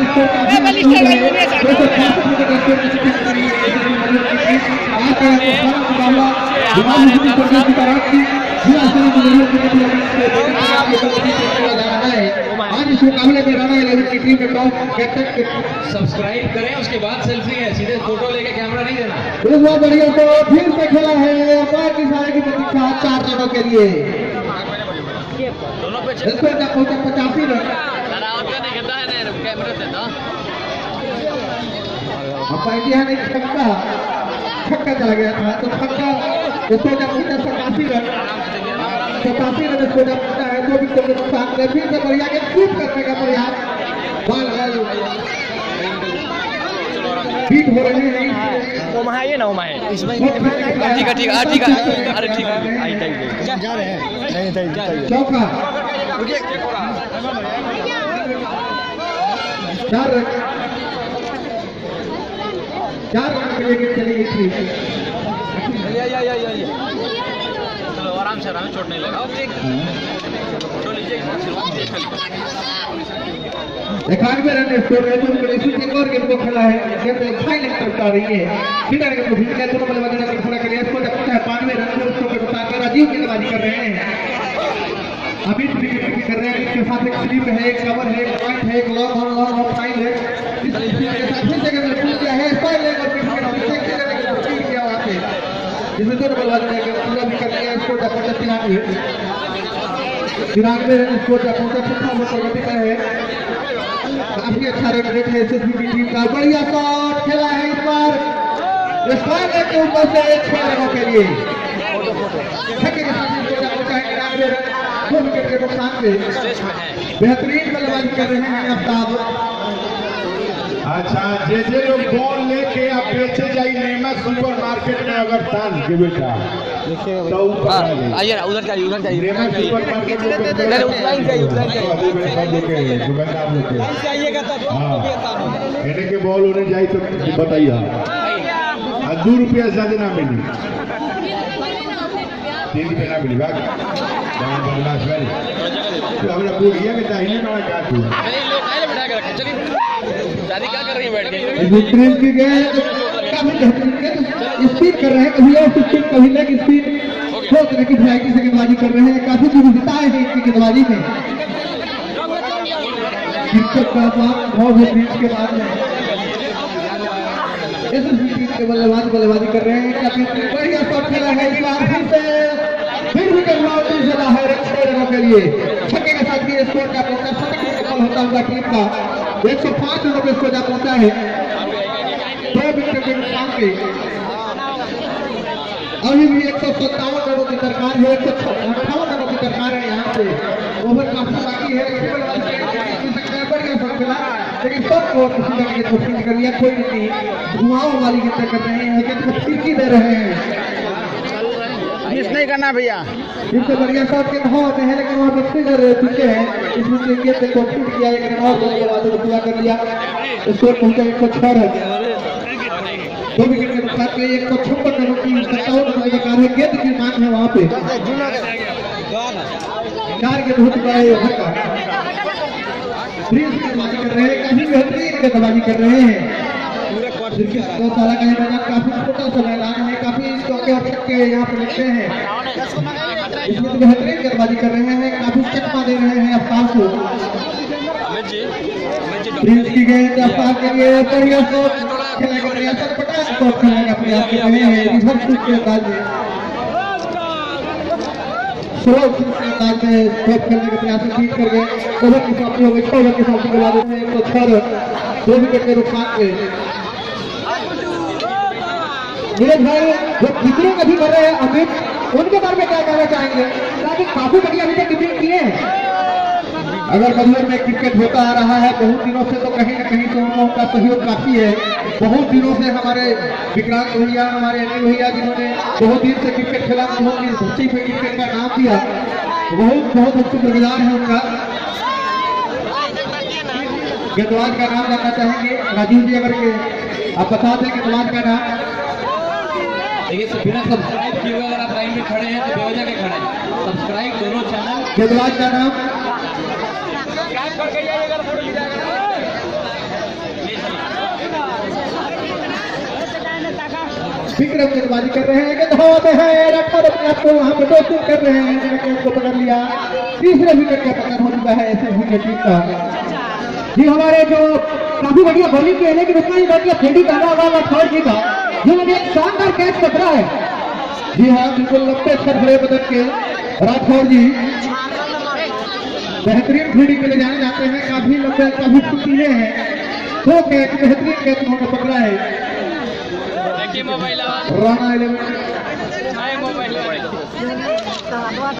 आज इस मुकाबले में राणा 11 की टीम में टॉप कैप्टन। सब्सक्राइब करें, उसके बाद सेल्फी है, सीधे फोटो लेके कैमरा नहीं देना। बहुत बढ़िया तो फिर से खेला है अपार की सारे की प्रतीक्षा 4 रनों के लिए। दोनों पे 85 रन। पैटिया ने छक्का चला गया था तो छक्का उसको जब 87 रन 87 रन उसको जब पहुंचा है तो भी तो नुकसान है। फिर से बढ़िया के स्वीप करने का प्रयास बॉल बीट हो रही है। ओमा है ये ना ओमा है इसमें ठीक है ठीक है अरे ठीक है आई टाइम जा रहे हैं नहीं चौका 4 रन के लिए चली गई थी। चलो आराम से चोट नहीं लगा। फोटो लीजिए 91 रन स्कोर है। तो एक और गेंद को खेला है जैसे फाइनल करता रही है फिर आगे तो फिर दोनों बल्लेबाज ने खड़ा कर लिया। इसको जब 95 रन से उसको बता के राजीव गेंदबाजी कर रहे हैं। अभी भी कर रहे हैं। इसके साथ एक स्लिप है, एक कवर है, एक पॉइंट है, एक लॉन्ग ऑन फाइल है। इस जगह में फुल किया है फाइल है और फिर किया वहां पे जिसमें दोनों बल्लेबाज ने पूरा भी कर लिया। इसको जब 93 रन इसको जब 56 प्रगति पर है। काफी अच्छा रन रेट है एसएसबी टीम का। बढ़िया शॉट खेला है इस बार स्क्वायर के ऊपर से 6 रनों के लिए छक्के के साथ इसको जब पहुंचा है 91 रन 2 विकेट के नुकसान से। बेहतरीन बल्लेबाजी कर रहे हैं आफ्ताब। अच्छा जैसे लोग बॉल लेके आप बेचे जाइए नेमा सुपर मार्केट में अगर तान के बेटा तो ऊपर आइए उधर जाइए नेमा सुपर मार्केट में कहने के बॉल होने जाए तो बताइए 2 रुपया ज्यादा ना मिली 3 रुपया ना मिली बात हमरा पूछिए कि दाहिने वाला क्या तू क्या कर रही है बैठ के स्पीड कर रहे हैं। कभी और स्पीड कभी लेग स्पीड दो तरह की वैरायटी से गेंदबाजी कर रहे हैं। काफी विविधताएं हैं इनकी गेंदबाजी में। के बाद में के बल्लेबाजी कर रहे हैं। काफी बढ़िया शॉट खेला है इस बार फिर भी चला है 6 रनों के लिए छक्के के साथ भी स्कोर का पहुंचा होता हुआ टीम का 105 रनों पे इसको जा पहुंचा है 2 विकेट के नुकसान पे। अभी भी 157 रनों की दरकार है 158 रनों की दरकार है। यहाँ पे ओवर काफी बाकी है लेकिन सब को किसी जगह कोशिश कर लिया कोई नहीं धुआं वाली गेंद कर रहे हैं लेकिन कुछ खिड़की दे रहे हैं। मिस नहीं करना भैया इससे बढ़िया शॉट के भाव आते हैं लेकिन वहाँ पे फिगर चुके हैं। इसमें से गेंद को फिट किया लेकिन और दोनों बातों को पूरा कर लिया। स्कोर पहुंचा 106 रन 2 विकेट के नुकसान पे 156 रनों की 57 रनों की दरकार है। गेंद की मांग है वहाँ पे 4 गेंद हो चुका है ओवर का। गेंदबाजी कर रहे हैं काफी बेहतरीन गेंदबाजी कर रहे हैं। गौशाला का मैदान काफी छोटा सा मैदान है। काफी चौके और छक्के यहाँ पर लगते हैं। इसमें तो बेहतरीन गेंदबाजी कर रहे हैं। काफी चकमा दे रहे हैं अफ्ताब को। प्रिंस की गेंद अफ्ताब के लिए बढ़िया शॉट खेलेगा बढ़िया पटाख शॉट खेलेगा प्रयास कर रहे हैं इधर के अंदाज में स्लो अंदाज में शॉट खेलने का प्रयास ठीक कर गए। ओवर की समाप्ति हो गई 6 ओवर की समाप्ति के बाद 106 रन 2 विकेट के नुकसान पे। नीरज भाई जो कितने कभी कर रहे हैं अमित उनके बारे में क्या कहना चाहेंगे? काफी बढ़िया अभी तक डिफेंड किए हैं। अगर बदलर में क्रिकेट होता आ रहा है बहुत दिनों से तो कहीं न कहीं तो उनका सहयोग काफी है। बहुत दिनों से हमारे विक्रांत भैया हमारे अनिल भैया जिन्होंने बहुत दिन से क्रिकेट खेला बहुत ही धरती पे क्रिकेट का नाम दिया बहुत शुक्रगुजार है उनका। गेंदबाज का नाम जानना चाहेंगे राजीव जी अगर के आप बता दें गेंदबाज का नाम। देखिए बिना सब्सक्राइब किए हुए अगर आप लाइन में खड़े हैं तो बेवजह के खड़े हैं। सब्सक्राइब दोनों चैनल। गेंदबाज का नाम विक्रम गेंदबाजी कर रहे हैं, गेंद हवा में है, रखा अपने आप को वहां पर दोस्ती कर रहे हैं, विकेट को पकड़ लिया। तीसरे विकेट का पकड़ हो चुका है एसएसबी की टीम का। जी हमारे जो काफी बढ़िया बॉलिंग की है, लेकिन उतना ही बढ़िया फील्डिंग करना होगा राठौर जी का, जिन्होंने एक शानदार कैच पकड़ा है। जी हाँ, बिल्कुल लंबे सरफड़े बदन के राठौर जी बेहतरीन फील्डिंग के लिए जाने जाते हैं, काफी लंबे काफी फुर्तीले हैं। 2 कैच बेहतरीन कैच उन्होंने पकड़ा है। राणा 11